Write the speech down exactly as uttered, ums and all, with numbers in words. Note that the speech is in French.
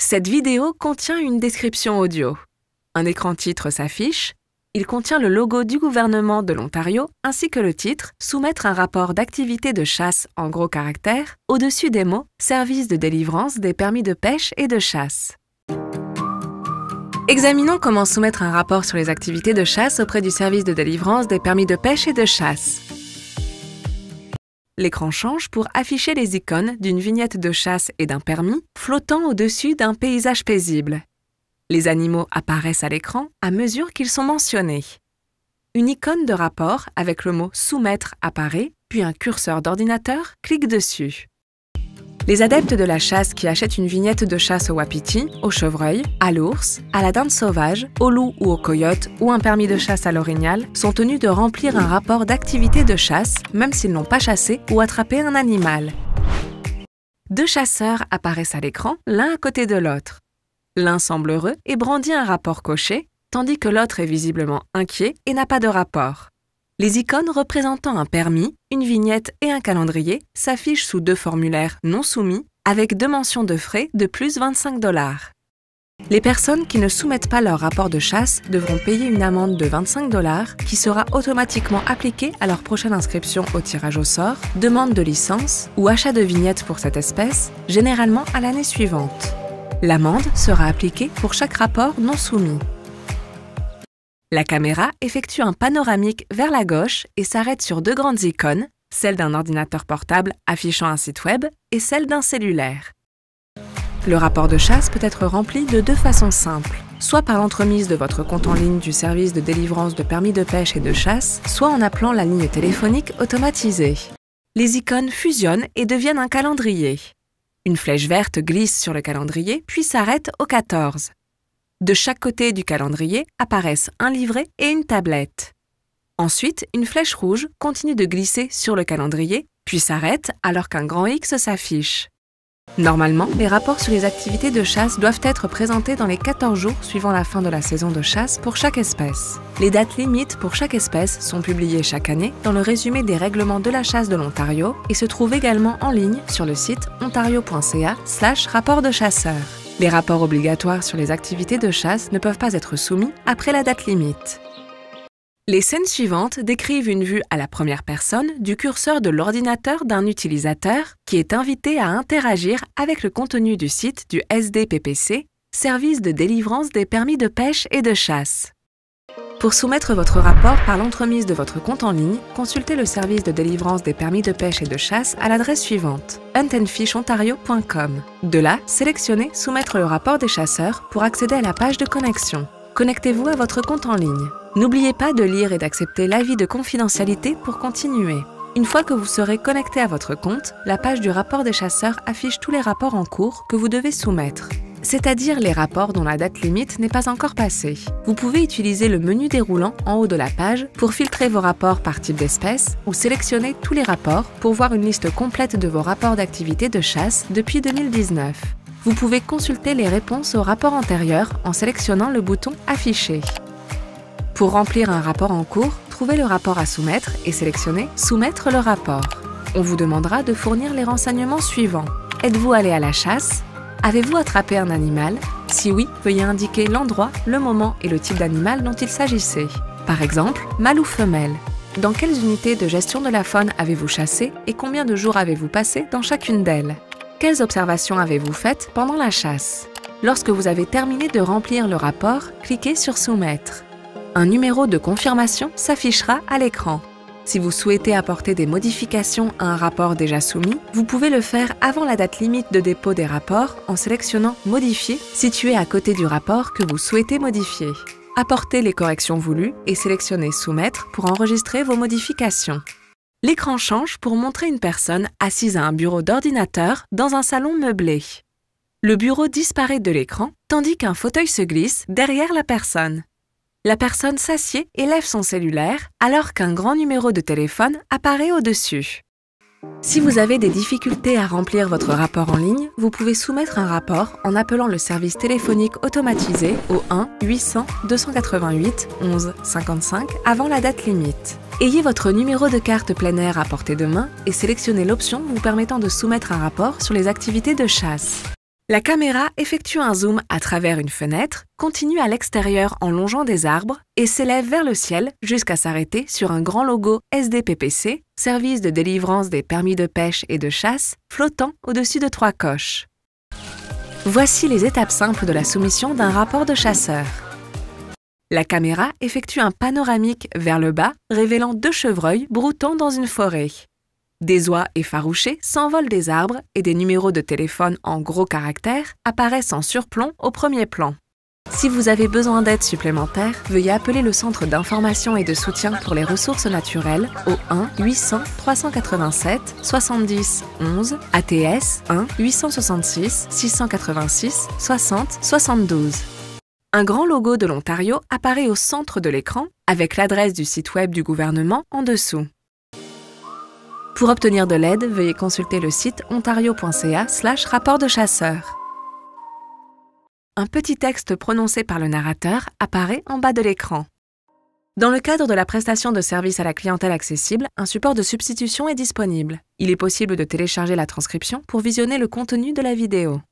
Cette vidéo contient une description audio. Un écran titre s'affiche. Il contient le logo du gouvernement de l'Ontario ainsi que le titre « Soumettre un rapport d'activité de chasse en gros caractères » au-dessus des mots « Service de délivrance des permis de pêche et de chasse ». Examinons comment soumettre un rapport sur les activités de chasse auprès du service de délivrance des permis de pêche et de chasse. L'écran change pour afficher les icônes d'une vignette de chasse et d'un permis flottant au-dessus d'un paysage paisible. Les animaux apparaissent à l'écran à mesure qu'ils sont mentionnés. Une icône de rapport avec le mot « Soumettre » apparaît, puis un curseur d'ordinateur clique dessus. Les adeptes de la chasse qui achètent une vignette de chasse au wapiti, au chevreuil, à l'ours, à la dinde sauvage, au loup ou au coyote ou un permis de chasse à l'orignal sont tenus de remplir un rapport d'activité de chasse, même s'ils n'ont pas chassé ou attrapé un animal. Deux chasseurs apparaissent à l'écran, l'un à côté de l'autre. L'un semble heureux et brandit un rapport coché, tandis que l'autre est visiblement inquiet et n'a pas de rapport. Les icônes représentant un permis, une vignette et un calendrier s'affichent sous deux formulaires non soumis avec deux mentions de frais de plus vingt-cinq dollars. Les personnes qui ne soumettent pas leur rapport de chasse devront payer une amende de vingt-cinq dollars qui sera automatiquement appliquée à leur prochaine inscription au tirage au sort, demande de licence ou achat de vignette pour cette espèce, généralement à l'année suivante. L'amende sera appliquée pour chaque rapport non soumis. La caméra effectue un panoramique vers la gauche et s'arrête sur deux grandes icônes, celle d'un ordinateur portable affichant un site web et celle d'un cellulaire. Le rapport de chasse peut être rempli de deux façons simples, soit par l'entremise de votre compte en ligne du service de délivrance de permis de pêche et de chasse, soit en appelant la ligne téléphonique automatisée. Les icônes fusionnent et deviennent un calendrier. Une flèche verte glisse sur le calendrier puis s'arrête au quatorze. De chaque côté du calendrier apparaissent un livret et une tablette. Ensuite, une flèche rouge continue de glisser sur le calendrier, puis s'arrête alors qu'un grand X s'affiche. Normalement, les rapports sur les activités de chasse doivent être présentés dans les quatorze jours suivant la fin de la saison de chasse pour chaque espèce. Les dates limites pour chaque espèce sont publiées chaque année dans le résumé des règlements de la chasse de l'Ontario et se trouvent également en ligne sur le site ontario point c a slash rapport de chasseur. Les rapports obligatoires sur les activités de chasse ne peuvent pas être soumis après la date limite. Les scènes suivantes décrivent une vue à la première personne du curseur de l'ordinateur d'un utilisateur qui est invité à interagir avec le contenu du site du S D P P C, Service de délivrance des permis de pêche et de chasse. Pour soumettre votre rapport par l'entremise de votre compte en ligne, consultez le service de délivrance des permis de pêche et de chasse à l'adresse suivante hunt and fish ontario point com. De là, sélectionnez « Soumettre le rapport des chasseurs » pour accéder à la page de connexion. Connectez-vous à votre compte en ligne. N'oubliez pas de lire et d'accepter l'avis de confidentialité pour continuer. Une fois que vous serez connecté à votre compte, la page du rapport des chasseurs affiche tous les rapports en cours que vous devez soumettre, c'est-à-dire les rapports dont la date limite n'est pas encore passée. Vous pouvez utiliser le menu déroulant en haut de la page pour filtrer vos rapports par type d'espèce ou sélectionner tous les rapports pour voir une liste complète de vos rapports d'activité de chasse depuis deux mille dix-neuf. Vous pouvez consulter les réponses aux rapports antérieurs en sélectionnant le bouton « Afficher ». Pour remplir un rapport en cours, trouvez le rapport à soumettre et sélectionnez « Soumettre le rapport ». On vous demandera de fournir les renseignements suivants. Êtes-vous allé à la chasse? Avez-vous attrapé un animal? Si oui, veuillez indiquer l'endroit, le moment et le type d'animal dont il s'agissait. Par exemple, mâle ou femelle? Dans quelles unités de gestion de la faune avez-vous chassé et combien de jours avez-vous passé dans chacune d'elles? Quelles observations avez-vous faites pendant la chasse? Lorsque vous avez terminé de remplir le rapport, cliquez sur « Soumettre ». Un numéro de confirmation s'affichera à l'écran. Si vous souhaitez apporter des modifications à un rapport déjà soumis, vous pouvez le faire avant la date limite de dépôt des rapports en sélectionnant « Modifier » situé à côté du rapport que vous souhaitez modifier. Apportez les corrections voulues et sélectionnez « Soumettre » pour enregistrer vos modifications. L'écran change pour montrer une personne assise à un bureau d'ordinateur dans un salon meublé. Le bureau disparaît de l'écran tandis qu'un fauteuil se glisse derrière la personne. La personne s'assied et lève son cellulaire alors qu'un grand numéro de téléphone apparaît au-dessus. Si vous avez des difficultés à remplir votre rapport en ligne, vous pouvez soumettre un rapport en appelant le service téléphonique automatisé au un huit cents deux cent quatre-vingt-huit onze cinquante-cinq avant la date limite. Ayez votre numéro de carte plein air à portée de main et sélectionnez l'option vous permettant de soumettre un rapport sur les activités de chasse. La caméra effectue un zoom à travers une fenêtre, continue à l'extérieur en longeant des arbres et s'élève vers le ciel jusqu'à s'arrêter sur un grand logo S D P P C, service de délivrance des permis de pêche et de chasse, flottant au-dessus de trois coches. Voici les étapes simples de la soumission d'un rapport de chasseur. La caméra effectue un panoramique vers le bas, révélant deux chevreuils broutant dans une forêt. Des oies effarouchées s'envolent des arbres et des numéros de téléphone en gros caractères apparaissent en surplomb au premier plan. Si vous avez besoin d'aide supplémentaire, veuillez appeler le Centre d'information et de soutien pour les ressources naturelles au un huit cents trois cent quatre-vingt-sept soixante-dix onze A T S un huit cent soixante-six six cent quatre-vingt-six soixante soixante-douze. Un grand logo de l'Ontario apparaît au centre de l'écran avec l'adresse du site web du gouvernement en dessous. Pour obtenir de l'aide, veuillez consulter le site ontario point c a slash rapport de chasseur. Un petit texte prononcé par le narrateur apparaît en bas de l'écran. Dans le cadre de la prestation de services à la clientèle accessible, un support de substitution est disponible. Il est possible de télécharger la transcription pour visionner le contenu de la vidéo.